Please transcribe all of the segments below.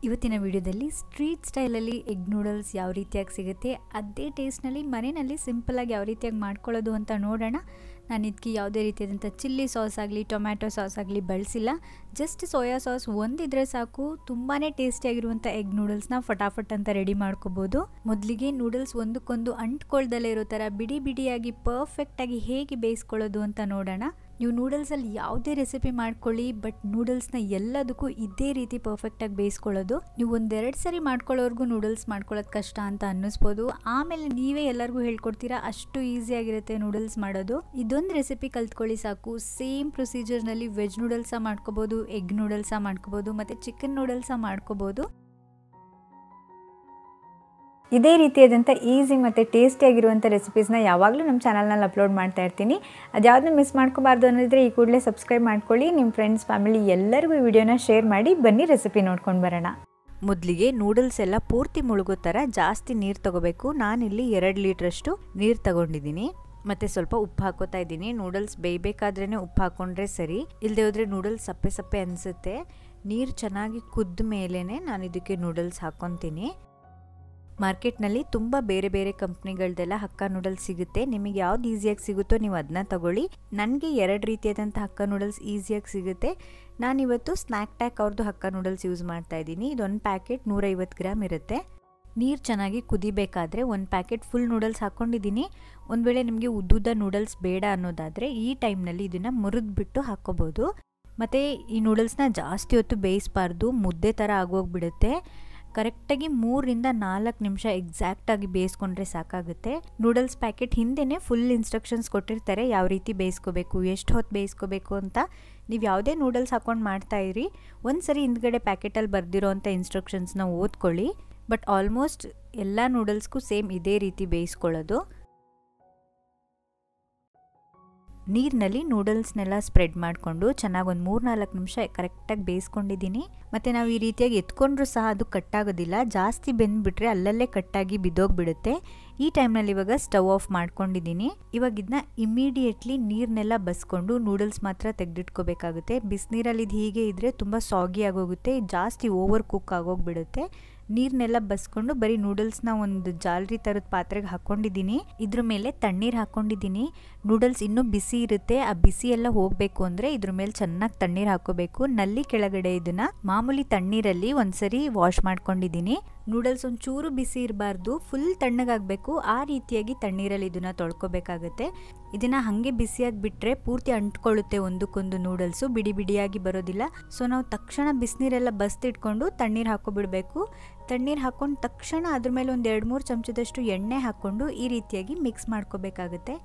ಇವತ್ತಿನ ವಿಡಿಯೋದಲ್ಲಿ ಸ್ಟ್ರೀಟ್ ಸ್ಟೈಲಲ್ಲಿ ಎಗ್ ನೂಡಲ್ಸ್ ಯಾವ ರೀತಿಯಾಗಿ ಸಿಗುತ್ತೆ, ಅದೇ ಟೇಸ್ಟ್ನಲ್ಲಿ ಮನೆಯಲ್ಲಿ ಸಿಂಪಲಾಗಿ ಯಾವ ರೀತಿಯಾಗಿ ಮಾಡ್ಕೊಳ್ಳೋದು ಅಂತ ನೋಡೋಣ. ನಾನು ಇದಕ್ಕೆ ಯಾವುದೇ ರೀತಿಯಾದಂಥ ಚಿಲ್ಲಿ ಸಾಸ್ ಆಗಲಿ ಟೊಮ್ಯಾಟೊ ಸಾಸ್ ಆಗಲಿ ಬಳಸಿಲ್ಲ. ಜಸ್ಟ್ ಸೋಯಾ ಸಾಸ್ ಒಂದಿದ್ರೆ ಸಾಕು, ತುಂಬಾ ಟೇಸ್ಟಿಯಾಗಿರುವಂಥ ಎಗ್ ನೂಡಲ್ಸ್ನ ಫಟಾಫಟ್ ಅಂತ ರೆಡಿ ಮಾಡ್ಕೋಬೋದು. ಮೊದಲಿಗೆ ನೂಡಲ್ಸ್ ಒಂದಕ್ಕೊಂದು ಅಂಟ್ಕೊಳ್ದಲ್ಲೇ ಇರೋ ಥರ ಬಿಡಿ ಬಿಡಿಯಾಗಿ ಪರ್ಫೆಕ್ಟಾಗಿ ಹೇಗೆ ಬೇಯಿಸ್ಕೊಳ್ಳೋದು ಅಂತ ನೋಡೋಣ. ನೀವು ನೂಡಲ್ಸಲ್ಲಿ ಯಾವುದೇ ರೆಸಿಪಿ ಮಾಡ್ಕೊಳ್ಳಿ, ಬಟ್ ನೂಡಲ್ಸ್ನ ಎಲ್ಲದಕ್ಕೂ ಇದೇ ರೀತಿ ಪರ್ಫೆಕ್ಟಾಗಿ ಬೇಯಿಸ್ಕೊಳ್ಳೋದು. ನೀವು ಒಂದೆರಡು ಸರಿ ಮಾಡ್ಕೊಳ್ಳೋರ್ಗೂ ನೂಡಲ್ಸ್ ಮಾಡ್ಕೊಳ್ಳೋದು ಕಷ್ಟ ಅಂತ ಅನ್ನಿಸ್ಬೋದು. ಆಮೇಲೆ ನೀವೇ ಎಲ್ಲರಿಗೂ ಹೇಳ್ಕೊಡ್ತೀರಾ, ಅಷ್ಟು ಈಸಿಯಾಗಿರುತ್ತೆ ನೂಡಲ್ಸ್ ಮಾಡೋದು. ಇದೊಂದು ರೆಸಿಪಿ ಕಲ್ತ್ಕೊಳ್ಳಿ ಸಾಕು. ಸೇಮ್ ಪ್ರೊಸೀಜರ್ನಲ್ಲಿ ವೆಜ್ ನೂಡಲ್ಸ ಮಾಡ್ಕೋಬೋದು, ಎಗ್ ನೂಡಲ್ಸ ಮಾಡ್ಕೋಬೋದು, ಮತ್ತು ಚಿಕನ್ ನೂಡಲ್ಸ ಮಾಡ್ಕೋಬೋದು. ಇದೇ ರೀತಿಯಾದಂಥ ಈಸಿ ಮತ್ತು ಟೇಸ್ಟಿಯಾಗಿರುವಂಥ ರೆಸಿಪೀಸ್ನ ಯಾವಾಗಲೂ ನಮ್ಮ ಚಾನಲ್ನಲ್ಲಿ ಅಪ್ಲೋಡ್ ಮಾಡ್ತಾ ಇರ್ತೀನಿ. ಅದ್ಯಾವುದನ್ನು ಮಿಸ್ ಮಾಡ್ಕೋಬಾರ್ದು ಅನ್ನೋದಿದ್ರೆ ಈ ಕೂಡಲೇ ಸಬ್ಸ್ಕ್ರೈಬ್ ಮಾಡ್ಕೊಳ್ಳಿ. ನಿಮ್ಮ ಫ್ರೆಂಡ್ಸ್ ಫ್ಯಾಮಿಲಿ ಎಲ್ಲರಿಗೂ ಈ ವಿಡಿಯೋನ ಶೇರ್ ಮಾಡಿ. ಬನ್ನಿ ರೆಸಿಪಿ ನೋಡ್ಕೊಂಡು ಬರೋಣ. ಮೊದಲಿಗೆ ನೂಡಲ್ಸ್ ಎಲ್ಲ ಪೂರ್ತಿ ಮುಳುಗೋ ಥರ ಜಾಸ್ತಿ ನೀರು ತೊಗೋಬೇಕು. ನಾನಿಲ್ಲಿ 2 ಲೀಟ್ರಷ್ಟು ನೀರು ತಗೊಂಡಿದ್ದೀನಿ. ಮತ್ತು ಸ್ವಲ್ಪ ಉಪ್ಪು ಹಾಕೋತಾ ಇದ್ದೀನಿ. ನೂಡಲ್ಸ್ ಬೇಯಬೇಕಾದ್ರೇ ಉಪ್ಪು ಹಾಕ್ಕೊಂಡ್ರೆ ಸರಿ, ಇಲ್ಲದೆ ಹೋದರೆ ನೂಡಲ್ಸ್ ಸಪ್ಪೆ ಸಪ್ಪೆ ಅನಿಸುತ್ತೆ. ನೀರು ಚೆನ್ನಾಗಿ ಕುದ್ದ ಮೇಲೇ ನಾನು ಇದಕ್ಕೆ ನೂಡಲ್ಸ್ ಹಾಕ್ಕೊತೀನಿ. ಮಾರ್ಕೆಟ್ನಲ್ಲಿ ತುಂಬ ಬೇರೆ ಬೇರೆ ಕಂಪ್ನಿಗಳದೆಲ್ಲ ಹಕ್ಕ ನೂಡಲ್ಸ್ ಸಿಗುತ್ತೆ. ನಿಮಗೆ ಯಾವ್ದು ಈಸಿಯಾಗಿ ಸಿಗುತ್ತೋ ನೀವು ಅದನ್ನ ತಗೊಳ್ಳಿ. ನನಗೆ 2 ರೀತಿಯಾದಂಥ ಹಕ್ಕ ನೂಡಲ್ಸ್ ಈಸಿಯಾಗಿ ಸಿಗುತ್ತೆ. ನಾನಿವತ್ತು ಸ್ನ್ಯಾಕ್ ಟ್ಯಾಕ್ ಅವ್ರದ್ದು ಹಕ್ಕ ನೂಡಲ್ಸ್ ಯೂಸ್ ಮಾಡ್ತಾ ಇದ್ದೀನಿ. ಇದೊಂದು ಪ್ಯಾಕೆಟ್ 150 ಗ್ರಾಮ್ ಇರುತ್ತೆ. ನೀರು ಚೆನ್ನಾಗಿ ಕುದಿಬೇಕಾದ್ರೆ 1 ಪ್ಯಾಕೆಟ್ ಫುಲ್ ನೂಡಲ್ಸ್ ಹಾಕ್ಕೊಂಡಿದ್ದೀನಿ. ಒಂದು ವೇಳೆ ನಿಮಗೆ ಉದ್ದುದ್ದ ನೂಡಲ್ಸ್ ಬೇಡ ಅನ್ನೋದಾದರೆ ಈ ಟೈಮ್ನಲ್ಲಿ ಇದನ್ನು ಮುರಿದ್ಬಿಟ್ಟು ಹಾಕ್ಕೋಬೋದು. ಮತ್ತು ಈ ನೂಡಲ್ಸ್ನ ಜಾಸ್ತಿ ಹೊತ್ತು ಬೇಯಿಸಬಾರ್ದು, ಮುದ್ದೆ ಥರ ಆಗೋಗ್ಬಿಡುತ್ತೆ. ಕರೆಕ್ಟಾಗಿ 3 ರಿಂದ 4 ನಿಮಿಷ ಎಕ್ಸಾಕ್ಟಾಗಿ ಬೇಯಿಸ್ಕೊಂಡ್ರೆ ಸಾಕಾಗುತ್ತೆ. ನೂಡಲ್ಸ್ ಪ್ಯಾಕೆಟ್ ಹಿಂದೆನೇ ಫುಲ್ ಇನ್ಸ್ಟ್ರಕ್ಷನ್ಸ್ ಕೊಟ್ಟಿರ್ತಾರೆ, ಯಾವ ರೀತಿ ಬೇಯಿಸ್ಕೋಬೇಕು, ಎಷ್ಟು ಹೊತ್ತು ಬೇಯಿಸ್ಕೋಬೇಕು ಅಂತ. ನೀವು ಯಾವುದೇ ನೂಡಲ್ಸ್ ಹಾಕ್ಕೊಂಡು ಮಾಡ್ತಾಯಿರಿ, ಒಂದು ಸರಿ ಹಿಂದ್ಗಡೆ ಪ್ಯಾಕೆಟಲ್ಲಿ ಬರೆದಿರೋ ಅಂಥ ಇನ್ಸ್ಟ್ರಕ್ಷನ್ಸ್ನ ಓದ್ಕೊಳ್ಳಿ. ಬಟ್ ಆಲ್ಮೋಸ್ಟ್ ಎಲ್ಲ ನೂಡಲ್ಸ್ಗೂ ಸೇಮ್ ಇದೇ ರೀತಿ ಬೇಯಿಸ್ಕೊಳ್ಳೋದು. ನೀರಿನಲ್ಲಿ ನೂಡಲ್ಸ್ನೆಲ್ಲ ಸ್ಪ್ರೆಡ್ ಮಾಡಿಕೊಂಡು ಚೆನ್ನಾಗಿ ಒಂದು 3-4 ನಿಮಿಷ ಕರೆಕ್ಟಾಗಿ ಬೇಯಿಸ್ಕೊಂಡಿದ್ದೀನಿ. ಮತ್ತು ನಾವು ಈ ರೀತಿಯಾಗಿ ಎತ್ಕೊಂಡ್ರೂ ಸಹ ಅದು ಕಟ್ಟಾಗೋದಿಲ್ಲ. ಜಾಸ್ತಿ ಬೆಂದ್ಬಿಟ್ರೆ ಅಲ್ಲಲ್ಲೇ ಕಟ್ಟಾಗಿ ಬಿದ್ದೋಗ್ಬಿಡುತ್ತೆ. ಈ ಟೈಮ್ನಲ್ಲಿ ಇವಾಗ ಸ್ಟವ್ ಆಫ್ ಮಾಡ್ಕೊಂಡಿದ್ದೀನಿ. ಇವಾಗ ಇದನ್ನ ಇಮಿಡಿಯೇಟ್ಲಿ ನೀರನ್ನೆಲ್ಲ ಬಸ್ಕೊಂಡು ನೂಡಲ್ಸ್ ಮಾತ್ರ ತೆಗೆದಿಟ್ಕೋಬೇಕಾಗುತ್ತೆ. ಬಿಸಿನೀರಲ್ಲಿ ಇದು ಹೀಗೆ ಇದ್ದರೆ ತುಂಬ ಸಾಗಿ ಆಗೋಗುತ್ತೆ, ಜಾಸ್ತಿ ಓವರ್ ಕುಕ್ ಆಗೋಗ್ಬಿಡುತ್ತೆ. ನೀರನ್ನೆಲ್ಲ ಬಸ್ಕೊಂಡು ಬರೀ ನೂಡಲ್ಸ್ನ ಒಂದು ಜಾಲರಿ ಥರದ ಪಾತ್ರೆಗೆ ಹಾಕ್ಕೊಂಡಿದ್ದೀನಿ. ಇದ್ರ ಮೇಲೆ ತಣ್ಣೀರು ಹಾಕ್ಕೊಂಡಿದ್ದೀನಿ. ನೂಡಲ್ಸ್ ಇನ್ನೂ ಬಿಸಿ ಇರುತ್ತೆ, ಆ ಬಿಸಿ ಎಲ್ಲ ಹೋಗಬೇಕು ಅಂದರೆ ಇದ್ರ ಮೇಲೆ ಚೆನ್ನಾಗಿ ತಣ್ಣೀರು ಹಾಕೋಬೇಕು. ನಲ್ಲಿ ಕೆಳಗಡೆ ಇದನ್ನು ಮಾಮೂಲಿ ತಣ್ಣೀರಲ್ಲಿ ಒಂದ್ಸರಿ ವಾಶ್ ಮಾಡ್ಕೊಂಡಿದ್ದೀನಿ. ನೂಡಲ್ಸ್ ಒಂಚೂರು ಬಿಸಿ ಇರಬಾರ್ದು, ಫುಲ್ ತಣ್ಣಗಾಗಬೇಕು. ಆ ರೀತಿಯಾಗಿ ತಣ್ಣೀರಲ್ಲಿ ಇದನ್ನು ತೊಳ್ಕೊಬೇಕಾಗತ್ತೆ. ಇದನ್ನು ಹಾಗೆ ಬಿಸಿಯಾಗಿ ಬಿಟ್ಟರೆ ಪೂರ್ತಿ ಅಂಟ್ಕೊಳ್ಳುತ್ತೆ ಒಂದಕ್ಕೊಂದು. ನೂಡಲ್ಸು ಬಿಡಿ ಬಿಡಿಯಾಗಿ ಬರೋದಿಲ್ಲ. ಸೊ ನಾವು ತಕ್ಷಣ ಬಿಸಿನೀರೆಲ್ಲ ಬಸ್ತಿಟ್ಕೊಂಡು ತಣ್ಣೀರು ಹಾಕೋಬಿಡಬೇಕು. ತಣ್ಣೀರು ಹಾಕ್ಕೊಂಡು ತಕ್ಷಣ ಅದ್ರ ಮೇಲೆ ಒಂದು 2-3 ಚಮಚದಷ್ಟು ಎಣ್ಣೆ ಹಾಕ್ಕೊಂಡು ಈ ರೀತಿಯಾಗಿ ಮಿಕ್ಸ್ ಮಾಡ್ಕೋಬೇಕಾಗತ್ತೆ.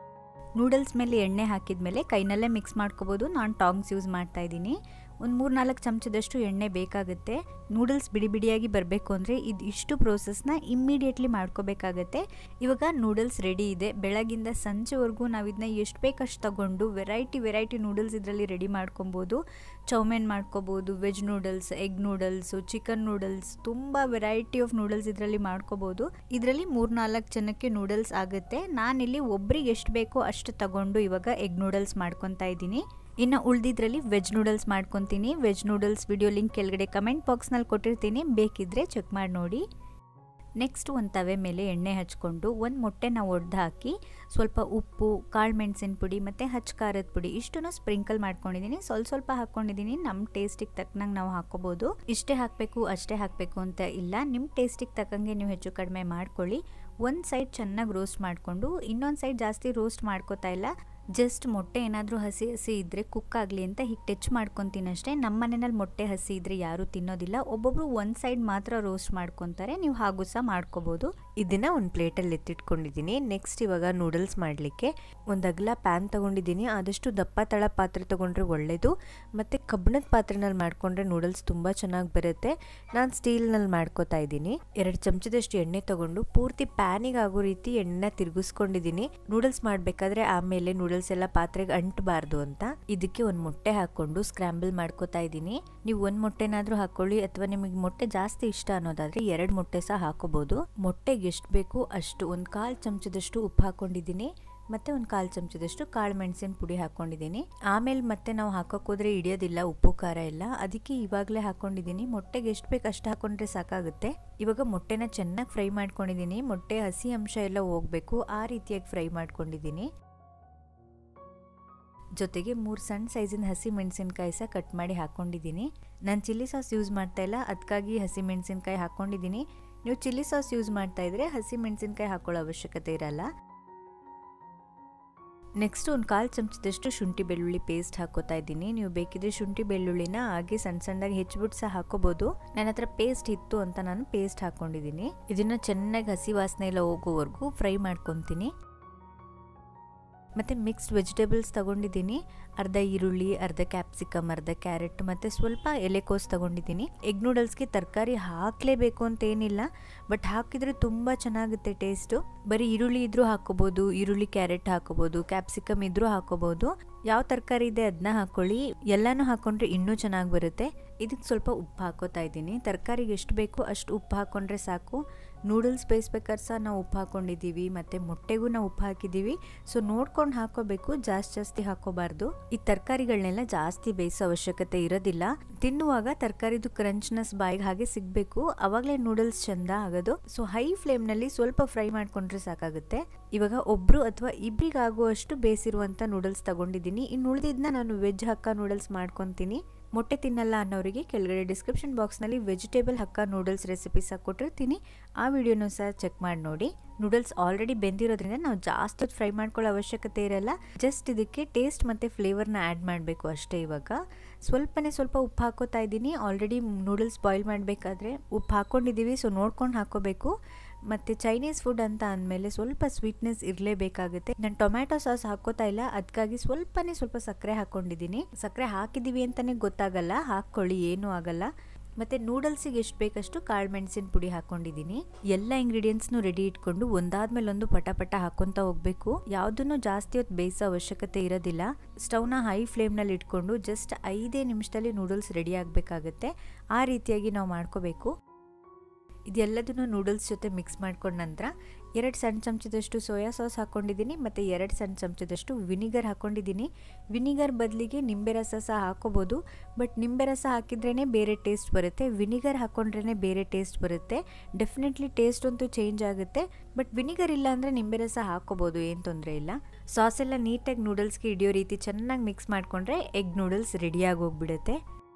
ನೂಡಲ್ಸ್ ಮೇಲೆ ಎಣ್ಣೆ ಹಾಕಿದ ಮೇಲೆ ಕೈನಲ್ಲೇ ಮಿಕ್ಸ್ ಮಾಡ್ಕೋಬೋದು. ನಾನು ಟಾಂಗ್ಸ್ ಯೂಸ್ ಮಾಡ್ತಾ ಇದ್ದೀನಿ. ಒಂದು 3-4 ಚಮಚದಷ್ಟು ಎಣ್ಣೆ ಬೇಕಾಗುತ್ತೆ. ನೂಡಲ್ಸ್ ಬಿಡಿ ಬಿಡಿಯಾಗಿ ಬರಬೇಕು ಅಂದರೆ ಇಷ್ಟು ಪ್ರೋಸೆಸ್ನ ಇಮ್ಮಿಡಿಯೇಟ್ಲಿ ಮಾಡ್ಕೋಬೇಕಾಗತ್ತೆ. ಇವಾಗ ನೂಡಲ್ಸ್ ರೆಡಿ ಇದೆ. ಬೆಳಗಿಂದ ಸಂಜೆವರೆಗೂ ನಾವು ಇದನ್ನ ಎಷ್ಟು ಬೇಕಷ್ಟು ತಗೊಂಡು ವೆರೈಟಿ ನೂಡಲ್ಸ್ ಇದರಲ್ಲಿ ರೆಡಿ ಮಾಡ್ಕೊಬೋದು. ಚೌಮೀನ್ ಮಾಡ್ಕೋಬೋದು, veg noodles, egg noodles, chicken noodles, ತುಂಬ ವೆರೈಟಿ ಆಫ್ ನೂಡಲ್ಸ್ ಇದರಲ್ಲಿ ಮಾಡ್ಕೋಬೋದು. ಇದರಲ್ಲಿ 3-4 ಜನಕ್ಕೆ ನೂಡಲ್ಸ್ ಆಗುತ್ತೆ. ನಾನಿಲ್ಲಿ ಒಬ್ರಿಗೆ ಎಷ್ಟು ಬೇಕೋ ಅಷ್ಟು ತಗೊಂಡು ಇವಾಗ ಎಗ್ ನೂಡಲ್ಸ್ ಮಾಡ್ಕೊತಾ ಇದ್ದೀನಿ. ಇನ್ನು ಉಳಿದಿದ್ರಲ್ಲಿ ವೆಜ್ ನೂಡಲ್ಸ್ ಮಾಡ್ಕೊತೀನಿ. ವೆಜ್ ನೂಡಲ್ಸ್ ವಿಡಿಯೋ ಲಿಂಕ್ ಕೆಳಗಡೆ ಕಮೆಂಟ್ ಬಾಕ್ಸ್ನಲ್ಲಿ ಕೊಟ್ಟಿರ್ತೀನಿ, ಬೇಕಿದ್ದರೆ ಚೆಕ್ ಮಾಡಿ ನೋಡಿ. ನೆಕ್ಸ್ಟ್ ಒಂದು ತವೆ ಮೇಲೆ ಎಣ್ಣೆ ಹಚ್ಕೊಂಡು ಒಂದು ಮೊಟ್ಟೆನ ಒಡೆದು ಹಾಕಿ ಸ್ವಲ್ಪ ಉಪ್ಪು, ಕಾಳು ಮೆಣಸಿನ ಪುಡಿ ಮತ್ತು ಹಚ್ಚ ಖಾರದ ಪುಡಿ ಇಷ್ಟನ್ನು ಸ್ಪ್ರಿಂಕಲ್ ಮಾಡ್ಕೊಂಡಿದ್ದೀನಿ. ಸ್ವಲ್ಪ ಹಾಕ್ಕೊಂಡಿದ್ದೀನಿ. ನಮ್ಮ ಟೇಸ್ಟಿಗೆ ತಕ್ಕನಂಗೆ ನಾವು ಹಾಕ್ಕೋಬೋದು. ಇಷ್ಟೇ ಹಾಕಬೇಕು ಅಷ್ಟೇ ಹಾಕಬೇಕು ಅಂತ ಇಲ್ಲ, ನಿಮ್ಮ ಟೇಸ್ಟಿಗೆ ತಕ್ಕಂಗೆ ನೀವು ಹೆಚ್ಚು ಕಡಿಮೆ ಮಾಡ್ಕೊಳ್ಳಿ. ಒಂದು ಸೈಡ್ ಚೆನ್ನಾಗಿ ರೋಸ್ಟ್ ಮಾಡಿಕೊಂಡು ಇನ್ನೊಂದು ಸೈಡ್ ಜಾಸ್ತಿ ರೋಸ್ಟ್ ಮಾಡ್ಕೋತಾ ಇಲ್ಲ. ಜಸ್ಟ್ ಮೊಟ್ಟೆ ಏನಾದರೂ ಹಸಿ ಇದ್ದರೆ ಕುಕ್ ಆಗಲಿ ಅಂತ ಹೀಗೆ ಟಚ್ ಮಾಡ್ಕೊತೀನಿ ಅಷ್ಟೇ. ನಮ್ಮ ಮನೆಯಲ್ಲಿ ಮೊಟ್ಟೆ ಹಸಿ ಇದ್ದರೆ ಯಾರೂ ತಿನ್ನೋದಿಲ್ಲ. ಒಬ್ಬೊಬ್ಬರು ಒಂದು ಸೈಡ್ ಮಾತ್ರ ರೋಸ್ಟ್ ಮಾಡ್ಕೊತಾರೆ. ನೀವು ಹಾಗೂ ಸಹ ಮಾಡ್ಕೋಬೋದು. ಇದನ್ನು ಒಂದು ಪ್ಲೇಟಲ್ಲಿ ಎತ್ತಿಟ್ಕೊಂಡಿದ್ದೀನಿ. ನೆಕ್ಸ್ಟ್ ಇವಾಗ ನೂಡಲ್ಸ್ ಮಾಡಲಿಕ್ಕೆ ಒಂದು ಅಗಲ ಪ್ಯಾನ್ ತೊಗೊಂಡಿದ್ದೀನಿ. ಆದಷ್ಟು ದಪ್ಪ ತಳ ಪಾತ್ರೆ ತೊಗೊಂಡ್ರೆ ಒಳ್ಳೆಯದು. ಮತ್ತು ಕಬ್ಬಿಣದ ಪಾತ್ರೆನಲ್ಲಿ ಮಾಡಿಕೊಂಡ್ರೆ ನೂಡಲ್ಸ್ ತುಂಬ ಚೆನ್ನಾಗಿ ಬರುತ್ತೆ. ನಾನು ಸ್ಟೀಲ್ನಲ್ಲಿ ಮಾಡ್ಕೋತಾ ಇದ್ದೀನಿ. 2 ಚಮಚದಷ್ಟು ಎಣ್ಣೆ ತೊಗೊಂಡು ಪೂರ್ತಿ ಪ್ಯಾನಿಗೆ ಆಗೋ ರೀತಿ ಎಣ್ಣೆ ತಿರುಗಿಸ್ಕೊಂಡಿದ್ದೀನಿ. ನೂಡಲ್ಸ್ ಮಾಡಬೇಕಾದ್ರೆ ಆಮೇಲೆ ನೂಡಲ್ಸ್ ಎಲ್ಲ ಪಾತ್ರೆಗೆ ಅಂಟಬಾರ್ದು ಅಂತ ಇದಕ್ಕೆ ಒಂದು ಮೊಟ್ಟೆ ಹಾಕ್ಕೊಂಡು ಸ್ಕ್ರಾಂಬಲ್ ಮಾಡ್ಕೋತಾ ಇದ್ದೀನಿ. ನೀವು ಒಂದು ಮೊಟ್ಟೆನಾದರೂ ಹಾಕೊಳ್ಳಿ, ಅಥವಾ ನಿಮಗೆ ಮೊಟ್ಟೆ ಜಾಸ್ತಿ ಇಷ್ಟ ಅನ್ನೋದಾದರೆ 2 ಮೊಟ್ಟೆ ಸಹ ಹಾಕೋಬಹುದು. ಮೊಟ್ಟೆಗೆ ಎಷ್ಟು ಬೇಕು ಅಷ್ಟು 1/4 ಚಮಚದಷ್ಟು ಉಪ್ಪು ಹಾಕೊಂಡಿದ್ದೀನಿ. ಮತ್ತು ಒಂದು 1/4 ಚಮಚದಷ್ಟು ಕಾಳು ಮೆಣಸಿನ ಪುಡಿ ಹಾಕ್ಕೊಂಡಿದ್ದೀನಿ. ಆಮೇಲೆ ಮತ್ತೆ ನಾವು ಹಾಕೋಕ್ಕೋದ್ರೆ ಹಿಡಿಯೋದಿಲ್ಲ ಉಪ್ಪು ಖಾರ ಎಲ್ಲ, ಅದಕ್ಕೆ ಇವಾಗಲೇ ಹಾಕ್ಕೊಂಡಿದ್ದೀನಿ. ಮೊಟ್ಟೆಗೆ ಎಷ್ಟು ಬೇಕು ಅಷ್ಟು ಹಾಕ್ಕೊಂಡ್ರೆ ಸಾಕಾಗುತ್ತೆ. ಇವಾಗ ಮೊಟ್ಟೆನ ಚೆನ್ನಾಗಿ ಫ್ರೈ ಮಾಡ್ಕೊಂಡಿದ್ದೀನಿ. ಮೊಟ್ಟೆ ಹಸಿ ಅಂಶ ಎಲ್ಲ ಹೋಗಬೇಕು, ಆ ರೀತಿಯಾಗಿ ಫ್ರೈ ಮಾಡ್ಕೊಂಡಿದ್ದೀನಿ. ಜೊತೆಗೆ 3 ಸಣ್ಣ ಸೈಜಿನ ಹಸಿ ಮೆಣಸಿನ್ಕಾಯಿ ಸಹ ಕಟ್ ಮಾಡಿ ಹಾಕ್ಕೊಂಡಿದ್ದೀನಿ. ನಾನು ಚಿಲ್ಲಿ ಸಾಸ್ ಯೂಸ್ ಮಾಡ್ತಾ ಇಲ್ಲ, ಅದಕ್ಕಾಗಿ ಹಸಿ ಮೆಣಸಿನ್ಕಾಯಿ ಹಾಕ್ಕೊಂಡಿದ್ದೀನಿ. ನೀವು ಚಿಲ್ಲಿ ಸಾಸ್ ಯೂಸ್ ಮಾಡ್ತಾ ಇದ್ರೆ ಹಸಿ ಮೆಣಸಿನ್ಕಾಯಿ ಹಾಕೊಳ್ಳೋ ಅವಶ್ಯಕತೆ ಇರಲ್ಲ. ನೆಕ್ಸ್ಟ್ ಒಂದು 1/4 ಚಮಚದಷ್ಟು ಶುಂಠಿ ಬೆಳ್ಳುಳ್ಳಿ ಪೇಸ್ಟ್ ಹಾಕೋತಾ ಇದ್ದೀನಿ. ನೀವು ಬೇಕಿದ್ರೆ ಶುಂಠಿ ಬೆಳ್ಳುಳ್ಳಿನ ಹಾಗೆ ಸಣ್ಣ ಸಣ್ಣದಾಗಿ ಹೆಚ್ಚಿಬಿಟ್ಟು ಸಹ ಹಾಕೋಬಹುದು. ನನ್ನ ಹತ್ರ ಪೇಸ್ಟ್ ಇತ್ತು ಅಂತ ನಾನು ಪೇಸ್ಟ್ ಹಾಕ್ಕೊಂಡಿದ್ದೀನಿ. ಇದನ್ನು ಚೆನ್ನಾಗಿ ಹಸಿ ವಾಸನೆ ಎಲ್ಲ ಹೋಗೋವರೆಗೂ ಫ್ರೈ ಮಾಡ್ಕೊತೀನಿ. ಮತ್ತು ಮಿಕ್ಸ್ಡ್ ವೆಜಿಟೇಬಲ್ಸ್ ತೊಗೊಂಡಿದ್ದೀನಿ. ಅರ್ಧ ಈರುಳ್ಳಿ, ಅರ್ಧ ಕ್ಯಾಪ್ಸಿಕಮ್, ಅರ್ಧ ಕ್ಯಾರೆಟ್ ಮತ್ತು ಸ್ವಲ್ಪ ಎಲೆಕೋಸ್ ತೊಗೊಂಡಿದ್ದೀನಿ. ಎಗ್ ನೂಡಲ್ಸ್ಗೆ ತರಕಾರಿ ಹಾಕಲೇಬೇಕು ಅಂತ ಏನಿಲ್ಲ, ಬಟ್ ಹಾಕಿದರೆ ತುಂಬ ಚೆನ್ನಾಗುತ್ತೆ ಟೇಸ್ಟು. ಬರೀ ಈರುಳ್ಳಿ ಇದ್ರೂ ಹಾಕೋಬೋದು, ಈರುಳ್ಳಿ ಕ್ಯಾರೆಟ್ ಹಾಕೋಬೋದು, ಕ್ಯಾಪ್ಸಿಕಮ್ ಇದ್ರೂ ಹಾಕೋಬೋದು. ಯಾವ ತರಕಾರಿ ಇದೆ ಅದನ್ನ ಹಾಕ್ಕೊಳ್ಳಿ, ಎಲ್ಲನೂ ಹಾಕ್ಕೊಂಡ್ರೆ ಇನ್ನೂ ಚೆನ್ನಾಗಿ ಬರುತ್ತೆ. ಇದಕ್ಕೆ ಸ್ವಲ್ಪ ಉಪ್ಪು ಹಾಕೋತಾ ಇದ್ದೀನಿ. ತರಕಾರಿಗೆ ಎಷ್ಟು ಬೇಕೋ ಅಷ್ಟು ಉಪ್ಪು ಹಾಕ್ಕೊಂಡ್ರೆ ಸಾಕು. ನೂಡಲ್ಸ್ ಬೇಯಿಸ್ಬೇಕಾದ್ರೆ ಸಹ ನಾವು ಉಪ್ಪು ಹಾಕ್ಕೊಂಡಿದ್ದೀವಿ, ಮತ್ತು ಮೊಟ್ಟೆಗೂ ನಾವು ಉಪ್ಪು ಹಾಕಿದ್ದೀವಿ. ಸೊ ನೋಡ್ಕೊಂಡು ಹಾಕೋಬೇಕು, ಜಾಸ್ತಿ ಹಾಕೋಬಾರ್ದು. ಈ ತರಕಾರಿಗಳನ್ನೆಲ್ಲ ಜಾಸ್ತಿ ಬೇಯಿಸೋ ಅವಶ್ಯಕತೆ ಇರೋದಿಲ್ಲ. ತಿನ್ನುವಾಗ ತರಕಾರಿದು ಕ್ರಂಚ್ನೆಸ್ ಬಾಯಿಗೆ ಹಾಗೆ ಸಿಗಬೇಕು, ಅವಾಗಲೇ ನೂಡಲ್ಸ್ ಚೆಂದ ಆಗೋದು. ಸೊ ಹೈ ಫ್ಲೇಮ್ನಲ್ಲಿ ಸ್ವಲ್ಪ ಫ್ರೈ ಮಾಡ್ಕೊಂಡ್ರೆ ಸಾಕಾಗುತ್ತೆ. ಇವಾಗ ಒಬ್ಬರು ಅಥವಾ ಇಬ್ಬರಿಗಾಗುವಷ್ಟು ಬೇಯಿಸಿರುವಂಥ ನೂಡಲ್ಸ್ ತಗೊಂಡಿದ್ದೀನಿ. ಇನ್ನು ಉಳಿದಿದ್ದನ್ನ ನಾನು ವೆಜ್ ಹಕ್ಕ ನೂಡಲ್ಸ್ ಮಾಡ್ಕೊತೀನಿ. ಮೊಟ್ಟೆ ತಿನ್ನಲ್ಲ ಅನ್ನೋರಿಗೆ ಕೆಳಗಡೆ ಡಿಸ್ಕ್ರಿಪ್ಷನ್ ಬಾಕ್ಸ್ನಲ್ಲಿ ವೆಜಿಟೇಬಲ್ ಹಕ್ಕ ನೂಡಲ್ಸ್ ರೆಸಿಪಿ ಸಹ ಕೊಟ್ಟಿರ್ತೀನಿ, ಆ ವಿಡಿಯೋನೂ ಸಹ ಚೆಕ್ ಮಾಡಿ ನೋಡಿ. ನೂಡಲ್ಸ್ ಆಲ್ರೆಡಿ ಬೆಂದಿರೋದ್ರಿಂದ ನಾವು ಜಾಸ್ತಿ ಫ್ರೈ ಮಾಡ್ಕೊಳ್ಳೋ ಅವಶ್ಯಕತೆ ಇರಲ್ಲ. ಜಸ್ಟ್ ಇದಕ್ಕೆ ಟೇಸ್ಟ್ ಮತ್ತು ಫ್ಲೇವರ್ನ ಆ್ಯಡ್ ಮಾಡಬೇಕು ಅಷ್ಟೇ. ಇವಾಗ ಸ್ವಲ್ಪ ಉಪ್ಪು ಹಾಕೋತಾ ಇದ್ದೀನಿ. ಆಲ್ರೆಡಿ ನೂಡಲ್ಸ್ ಬಾಯ್ಲ್ ಮಾಡಬೇಕಾದ್ರೆ ಉಪ್ಪು ಹಾಕ್ಕೊಂಡಿದ್ದೀವಿ, ಸೊ ನೋಡ್ಕೊಂಡು ಹಾಕೋಬೇಕು. ಮತ್ತು ಚೈನೀಸ್ ಫುಡ್ ಅಂತ ಅಂದಮೇಲೆ ಸ್ವಲ್ಪ ಸ್ವೀಟ್ನೆಸ್ ಇರಲೇಬೇಕಾಗುತ್ತೆ. ನಾನು ಟೊಮ್ಯಾಟೊ ಸಾಸ್ ಹಾಕೋತಾ ಇಲ್ಲ, ಅದಕ್ಕಾಗಿ ಸ್ವಲ್ಪ ಸಕ್ಕರೆ ಹಾಕ್ಕೊಂಡಿದ್ದೀನಿ. ಸಕ್ಕರೆ ಹಾಕಿದ್ದೀವಿ ಅಂತಲೇ ಗೊತ್ತಾಗಲ್ಲ, ಹಾಕ್ಕೊಳ್ಳಿ, ಏನೂ ಆಗಲ್ಲ. ಮತ್ತು ನೂಡಲ್ಸಿಗೆ ಎಷ್ಟು ಬೇಕಷ್ಟು ಕಾಳು ಮೆಣಸಿನ ಪುಡಿ ಹಾಕ್ಕೊಂಡಿದ್ದೀನಿ. ಎಲ್ಲ ಇಂಗ್ರೀಡಿಯೆಂಟ್ಸ್ನು ರೆಡಿ ಇಟ್ಕೊಂಡು ಒಂದಾದ್ಮೇಲೆ ಒಂದು ಪಟ ಹಾಕ್ಕೊತಾ ಹೋಗಬೇಕು. ಯಾವುದನ್ನು ಜಾಸ್ತಿ ಹೊತ್ತು ಬೇಯಿಸೋ ಅವಶ್ಯಕತೆ ಇರೋದಿಲ್ಲ. ಸ್ಟವ್ನ ಹೈ ಫ್ಲೇಮ್ನಲ್ಲಿ ಇಟ್ಕೊಂಡು ಜಸ್ಟ್ 5 ನಿಮಿಷದಲ್ಲಿ ನೂಡಲ್ಸ್ ರೆಡಿ ಆಗಬೇಕಾಗುತ್ತೆ. ಆ ರೀತಿಯಾಗಿ ನಾವು ಮಾಡ್ಕೋಬೇಕು. ಇದೆಲ್ಲದನ್ನು ನೂಡಲ್ಸ್ ಜೊತೆ ಮಿಕ್ಸ್ ಮಾಡ್ಕೊಂಡ ನಂತರ 2 ಸಣ್ಣ ಚಮಚದಷ್ಟು ಸೋಯಾ ಸಾಸ್ ಹಾಕ್ಕೊಂಡಿದ್ದೀನಿ ಮತ್ತು 2 ಸಣ್ಣ ಚಮಚದಷ್ಟು ವಿನಿಗರ್ ಹಾಕ್ಕೊಂಡಿದ್ದೀನಿ. ವಿನಿಗರ್ ಬದಲಿಗೆ ನಿಂಬೆ ರಸ ಸಹ ಹಾಕೋಬೋದು, ಬಟ್ ನಿಂಬೆ ರಸ ಹಾಕಿದ್ರೇ ಬೇರೆ ಟೇಸ್ಟ್ ಬರುತ್ತೆ, ವಿನಿಗರ್ ಹಾಕ್ಕೊಂಡ್ರೇ ಬೇರೆ ಟೇಸ್ಟ್ ಬರುತ್ತೆ. ಡೆಫಿನೆಟ್ಲಿ ಟೇಸ್ಟ್ ಅಂತೂ ಚೇಂಜ್ ಆಗುತ್ತೆ, ಬಟ್ ವಿನಿಗರ್ ಇಲ್ಲ ಅಂದರೆ ನಿಂಬೆ ರಸ ಹಾಕೋಬೋದು, ಏನು ತೊಂದರೆ ಇಲ್ಲ. ಸಾಸ್ ಎಲ್ಲ ನೀಟಾಗಿ ನೂಡಲ್ಸ್ಗೆ ಹಿಡಿಯೋ ರೀತಿ ಚೆನ್ನಾಗಿ ಮಿಕ್ಸ್ ಮಾಡಿಕೊಂಡ್ರೆ ಎಗ್ ನೂಡಲ್ಸ್ ರೆಡಿಯಾಗಿ ಹೋಗ್ಬಿಡುತ್ತೆ.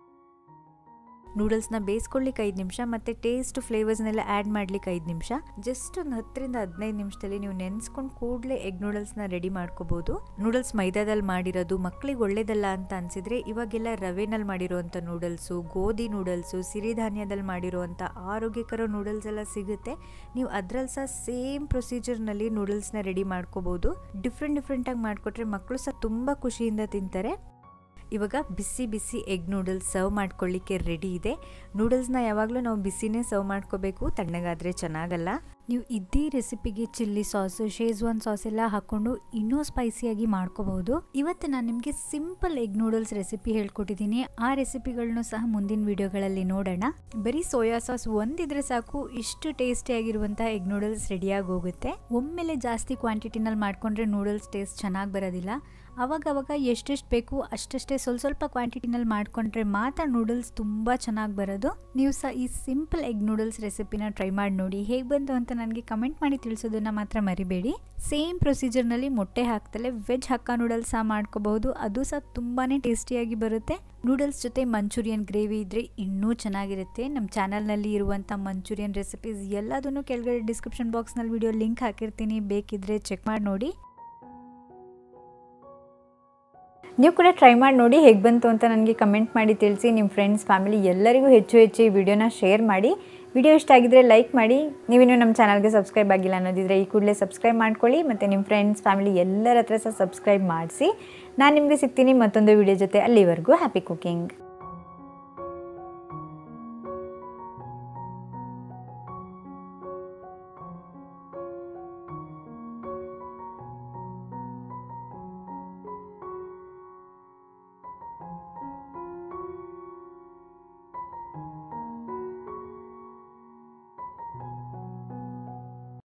ನೂಡಲ್ಸ್ನ ಬೇಯಿಸ್ಕೊಳ್ಳಿಕ್ಕೆ 5 ನಿಮಿಷ ಮತ್ತು ಟೇಸ್ಟ್ ಫ್ಲೇವರ್ಸ್ನೆಲ್ಲ ಆ್ಯಡ್ ಮಾಡ್ಲಿಕ್ಕೆ 5 ನಿಮಿಷ. ಜಸ್ಟ್ ಒಂದು 10 ರಿಂದ 15 ನಿಮಿಷದಲ್ಲಿ ನೀವು ನೆನೆಸ್ಕೊಂಡು ಕೂಡಲೇ ಎಗ್ ನೂಡಲ್ಸ್ನ ರೆಡಿ ಮಾಡ್ಕೋಬೋದು. ನೂಡಲ್ಸ್ ಮೈದಾದಲ್ಲಿ ಮಾಡಿರೋದು ಮಕ್ಕಳಿಗೆ ಒಳ್ಳೇದಲ್ಲ ಅಂತ ಅನಿಸಿದರೆ ಇವಾಗೆಲ್ಲ ರವೆನಲ್ಲಿ ಮಾಡಿರೋವಂಥ ನೂಡಲ್ಸು, ಗೋಧಿ ನೂಡಲ್ಸು, ಸಿರಿಧಾನ್ಯದಲ್ಲಿ ಮಾಡಿರೋವಂಥ ಆರೋಗ್ಯಕರ ನೂಡಲ್ಸ್ ಎಲ್ಲ ಸಿಗುತ್ತೆ. ನೀವು ಅದರಲ್ಲಿ ಸಹ ಸೇಮ್ ಪ್ರೊಸೀಜರ್ನಲ್ಲಿ ನೂಡಲ್ಸ್ನ ರೆಡಿ ಮಾಡ್ಕೋಬೋದು. ಡಿಫ್ರೆಂಟಾಗಿ ಮಾಡಿಕೊಟ್ರೆ ಮಕ್ಕಳು ಸಹ ತುಂಬ ಖುಷಿಯಿಂದ ತಿಂತಾರೆ. ಇವಾಗ ಬಿಸಿ ಎಗ್ ನೂಡಲ್ಸ್ ಸರ್ವ್ ಮಾಡ್ಕೊಳ್ಳಿಕ್ಕೆ ರೆಡಿ ಇದೆ. ನೂಡಲ್ಸ್ನ ಯಾವಾಗಲೂ ನಾವು ಬಿಸಿನೇ ಸರ್ವ್ ಮಾಡ್ಕೋಬೇಕು, ತಣ್ಣಗಾದರೆ ಚೆನ್ನಾಗಲ್ಲ. ನೀವು ಇದೇ ರೆಸಿಪಿಗೆ ಚಿಲ್ಲಿ ಸಾಸ್, ಶೇಜ್ವಾನ್ ಸಾಸ್ ಎಲ್ಲ ಹಾಕ್ಕೊಂಡು ಇನ್ನೂ ಸ್ಪೈಸಿಯಾಗಿ ಮಾಡ್ಕೋಬಹುದು. ಇವತ್ತು ನಾನು ನಿಮಗೆ ಸಿಂಪಲ್ ಎಗ್ ನೂಡಲ್ಸ್ ರೆಸಿಪಿ ಹೇಳ್ಕೊಟ್ಟಿದ್ದೀನಿ. ಆ ರೆಸಿಪಿಗಳನ್ನು ಸಹ ಮುಂದಿನ ವಿಡಿಯೋಗಳಲ್ಲಿ ನೋಡೋಣ. ಬರೀ ಸೋಯಾ ಸಾಸ್ ಒಂದಿದ್ರೆ ಸಾಕು, ಇಷ್ಟು ಟೇಸ್ಟಿಯಾಗಿರುವಂಥ ಎಗ್ ನೂಡಲ್ಸ್ ರೆಡಿಯಾಗಿ ಹೋಗುತ್ತೆ. ಒಮ್ಮೆಲೆ ಜಾಸ್ತಿ ಕ್ವಾಂಟಿಟಿನಲ್ಲಿ ಮಾಡ್ಕೊಂಡ್ರೆ ನೂಡಲ್ಸ್ ಟೇಸ್ಟ್ ಚೆನ್ನಾಗಿ ಬರೋದಿಲ್ಲ. ಅವಾಗವಾಗ ಎಷ್ಟೆಷ್ಟು ಬೇಕು ಅಷ್ಟಷ್ಟೇ ಸ್ವಲ್ಪ ಕ್ವಾಂಟಿಟಿನಲ್ಲಿ ಮಾಡಿಕೊಂಡ್ರೆ ಮಾತ್ರ ನೂಡಲ್ಸ್ ತುಂಬ ಚೆನ್ನಾಗಿ ಬರೋದು. ನೀವು ಸಹ ಈ ಸಿಂಪಲ್ ಎಗ್ ನೂಡಲ್ಸ್ ರೆಸಿಪಿನ ಟ್ರೈ ಮಾಡಿ ನೋಡಿ, ಹೇಗೆ ಬಂತು ಅಂತ ನನಗೆ ಕಮೆಂಟ್ ಮಾಡಿ ತಿಳಿಸೋದನ್ನು ಮಾತ್ರ ಮರಿಬೇಡಿ. ಸೇಮ್ ಪ್ರೊಸೀಜರ್ನಲ್ಲಿ ಮೊಟ್ಟೆ ಹಾಕ್ತಲೇ ವೆಜ್ ಹಕ್ಕ ನೂಡಲ್ಸ್ ಸಹ ಮಾಡ್ಕೋಬಹುದು, ಅದು ಸಹ ತುಂಬಾ ಟೇಸ್ಟಿಯಾಗಿ ಬರುತ್ತೆ. ನೂಡಲ್ಸ್ ಜೊತೆ ಮಂಚೂರಿಯನ್ ಗ್ರೇವಿ ಇದ್ದರೆ ಇನ್ನೂ ಚೆನ್ನಾಗಿರುತ್ತೆ. ನಮ್ಮ ಚಾನಲ್ನಲ್ಲಿ ಇರುವಂಥ ಮಂಚೂರಿಯನ್ ರೆಸಿಪೀಸ್ ಎಲ್ಲದನ್ನು ಕೆಳಗಡೆ ಡಿಸ್ಕ್ರಿಪ್ಷನ್ ಬಾಕ್ಸ್ನಲ್ಲಿ ವಿಡಿಯೋ ಲಿಂಕ್ ಹಾಕಿರ್ತೀನಿ, ಬೇಕಿದ್ದರೆ ಚೆಕ್ ಮಾಡಿ ನೋಡಿ. ನೀವು ಕೂಡ ಟ್ರೈ ಮಾಡಿ ನೋಡಿ, ಹೇಗೆ ಬಂತು ಅಂತ ನನಗೆ ಕಮೆಂಟ್ ಮಾಡಿ ತಿಳಿಸಿ. ನಿಮ್ಮ ಫ್ರೆಂಡ್ಸ್, ಫ್ಯಾಮಿಲಿ ಎಲ್ಲರಿಗೂ ಹೆಚ್ಚು ಈ ವಿಡಿಯೋನ ಶೇರ್ ಮಾಡಿ. ವಿಡಿಯೋ ಇಷ್ಟ ಆಗಿದ್ರೆ ಲೈಕ್ ಮಾಡಿ. ನೀವಿನ್ನೂ ನಮ್ಮ ಚಾನಲ್ಗೆ ಸಬ್ಸ್ಕ್ರೈಬ್ ಆಗಿಲ್ಲ ಅನ್ನೋದಿದ್ರೆ ಈ ಕೂಡಲೇ ಸಬ್ಸ್ಕ್ರೈಬ್ ಮಾಡ್ಕೊಳ್ಳಿ. ಮತ್ತು ನಿಮ್ಮ ಫ್ರೆಂಡ್ಸ್, ಫ್ಯಾಮಿಲಿ ಎಲ್ಲರ ಹತ್ರ ಸಹ ಸಬ್ಸ್ಕ್ರೈಬ್ ಮಾಡಿಸಿ. ನಾನು ನಿಮಗೆ ಸಿಗ್ತೀನಿ ಮತ್ತೊಂದು ವಿಡಿಯೋ ಜೊತೆ. ಅಲ್ಲಿವರೆಗೂ ಹ್ಯಾಪಿ ಕುಕಿಂಗ್.